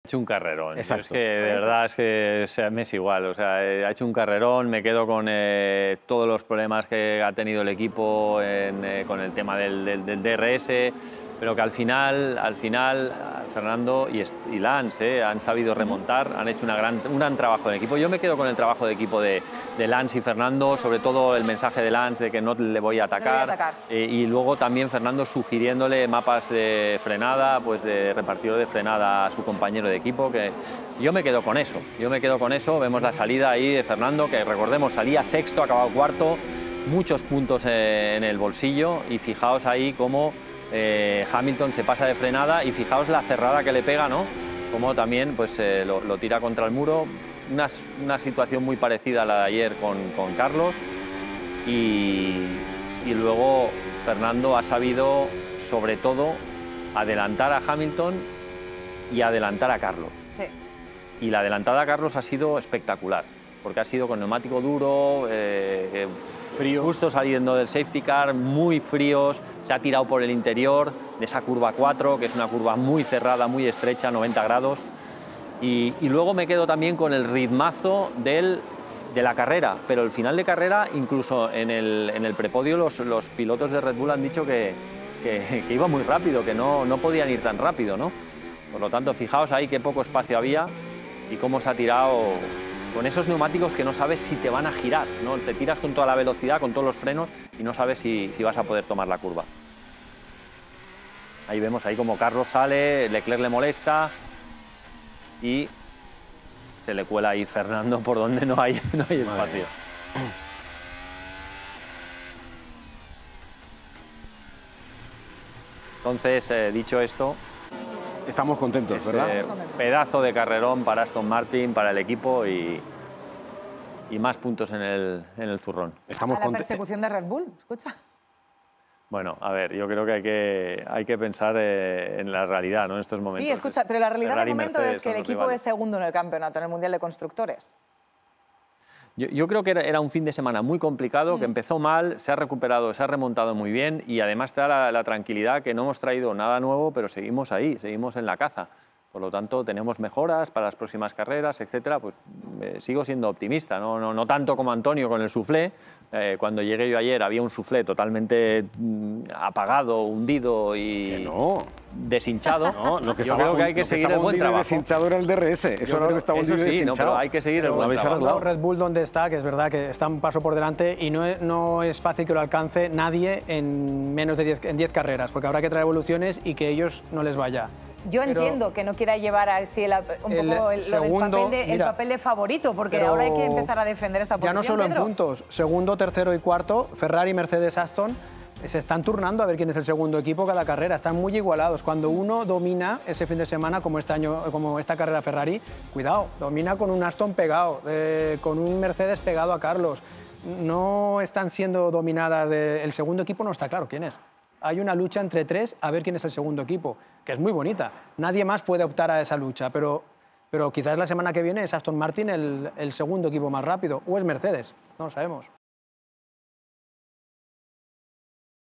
hecho un carrerón. Exacto. Es que de verdad es que me es igual. O sea, ha hecho un carrerón, me quedo con todos los problemas que ha tenido el equipo con el tema del DRS, pero que al final Fernando y Lance han sabido remontar, han hecho un gran trabajo en equipo. Yo me quedo con el trabajo de equipo de Lance y Fernando, sobre todo el mensaje de Lance de que no le voy a atacar, y luego también Fernando sugiriéndole mapas de frenada, pues de repartidor de frenada a su compañero de equipo, que yo me quedo con eso. Vemos la salida ahí de Fernando, que recordemos salía sexto, acabado cuarto, muchos puntos en el bolsillo, y fijaos ahí cómo Hamilton se pasa de frenada y fijaos la cerrada que le pega, ¿no? Como también pues, lo tira contra el muro. Una situación muy parecida a la de ayer con Carlos. Y luego Fernando ha sabido, sobre todo, adelantar a Hamilton y adelantar a Carlos. Sí. Y la adelantada a Carlos ha sido espectacular, porque ha sido con neumático duro, frío, justo saliendo del safety car, muy fríos, se ha tirado por el interior de esa curva 4, que es una curva muy cerrada, muy estrecha, 90 grados. Y luego me quedo también con el ritmazo de la carrera, pero el final de carrera, incluso en el prepodio, los pilotos de Red Bull han dicho que iba muy rápido, que no podían ir tan rápido, ¿no? Por lo tanto, fijaos ahí qué poco espacio había y cómo se ha tirado con esos neumáticos que no sabes si te van a girar, ¿no? Te tiras con toda la velocidad, con todos los frenos, y no sabes si vas a poder tomar la curva. Ahí vemos ahí como Carlos sale, Leclerc le molesta y se le cuela ahí Fernando por donde no hay espacio. Entonces, dicho esto, estamos contentos, ¿verdad? Pedazo de carrerón para Aston Martin, para el equipo, y más puntos en el zurrón. Estamos a la persecución de Red Bull, escucha. Bueno, a ver, yo creo que hay que pensar en la realidad, ¿no? En estos momentos. Sí, escucha, pero la realidad de momento es que el equipo es segundo en el campeonato, en el Mundial de Constructores. Yo creo que era un fin de semana muy complicado, que empezó mal, se ha recuperado, se ha remontado muy bien, y además te da la tranquilidad que no hemos traído nada nuevo, pero seguimos ahí, seguimos en la caza. Por lo tanto, tenemos mejoras para las próximas carreras, etcétera. Pues sigo siendo optimista, no tanto como Antonio con el suflé. Cuando llegué yo ayer había un suflé totalmente apagado, hundido y deshinchado. No, lo que yo creo que hay que seguir el buen trabajo. Deshinchado era el DRS, eso era lo que estaba hundido y deshinchado. Pero hay que seguir el buen trabajo. Red Bull donde está, que es verdad que está un paso por delante y no es fácil que lo alcance nadie en menos de 10 carreras, porque habrá que traer evoluciones y que ellos no les vaya. Yo entiendo que no quiera llevar así un poco el papel de favorito, porque ahora hay que empezar a defender esa posición. Ya no solo Pedro. en puntos, segundo, tercero y cuarto, Ferrari, Mercedes, Aston, se están turnando a ver quién es el segundo equipo cada carrera, están muy igualados. Cuando uno domina ese fin de semana, como este año, como esta carrera Ferrari, cuidado, domina con un Aston pegado, con un Mercedes pegado a Carlos. No están siendo dominadas, el segundo equipo no está claro quién es. Hay una lucha entre tres a ver quién es el segundo equipo, que es muy bonita. Nadie más puede optar a esa lucha, pero quizás la semana que viene es Aston Martin el segundo equipo más rápido, o es Mercedes, no lo sabemos.